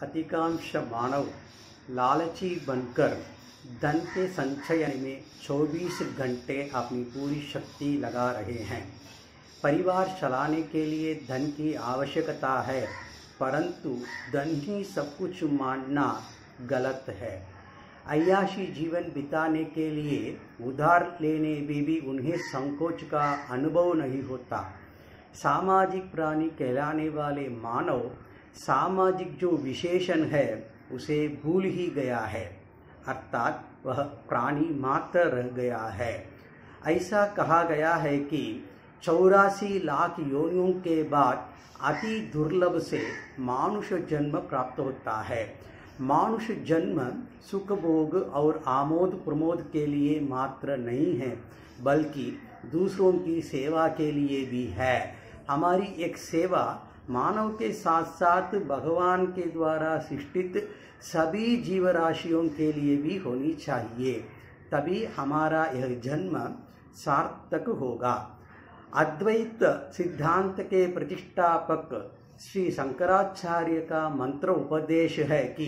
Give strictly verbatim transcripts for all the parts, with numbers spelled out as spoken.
अधिकांश मानव लालची बनकर धन के संचयन में चौबीस घंटे अपनी पूरी शक्ति लगा रहे हैं। परिवार चलाने के लिए धन की आवश्यकता है, परंतु धन ही सब कुछ मानना गलत है। अय्याशी जीवन बिताने के लिए उधार लेने में भी उन्हें संकोच का अनुभव नहीं होता। सामाजिक प्राणी कहलाने वाले मानव सामाजिक जो विशेषण है उसे भूल ही गया है, अर्थात वह प्राणी मात्र रह गया है। ऐसा कहा गया है कि चौरासी लाख योनियों के बाद अति दुर्लभ से मानुष जन्म प्राप्त होता है। मानुष जन्म सुख भोग और आमोद प्रमोद के लिए मात्र नहीं है, बल्कि दूसरों की सेवा के लिए भी है। हमारी एक सेवा मानव के साथ साथ भगवान के द्वारा सृष्टित सभी जीवराशियों के लिए भी होनी चाहिए, तभी हमारा यह जन्म सार्थक होगा। अद्वैत सिद्धांत के प्रतिष्ठापक श्री शंकराचार्य का मंत्र उपदेश है कि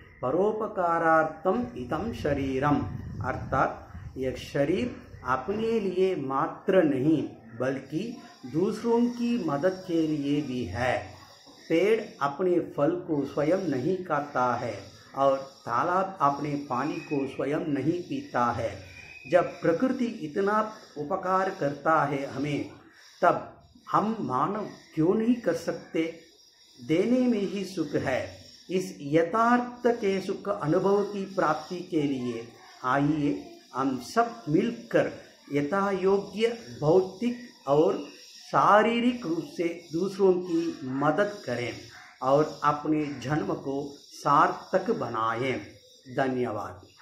परोपकारार्थम इदं शरीरम, अर्थात यह शरीर अपने लिए मात्र नहीं बल्कि दूसरों की मदद के लिए भी है। पेड़ अपने फल को स्वयं नहीं खाता है और तालाब अपने पानी को स्वयं नहीं पीता है। जब प्रकृति इतना उपकार करता है हमें, तब हम मानव क्यों नहीं कर सकते। देने में ही सुख है। इस यथार्थ के सुख अनुभव की प्राप्ति के लिए आइए हम सब मिलकर यथा योग्य भौतिक और शारीरिक रूप से दूसरों की मदद करें और अपने जन्म को सार्थक बनाएं। धन्यवाद।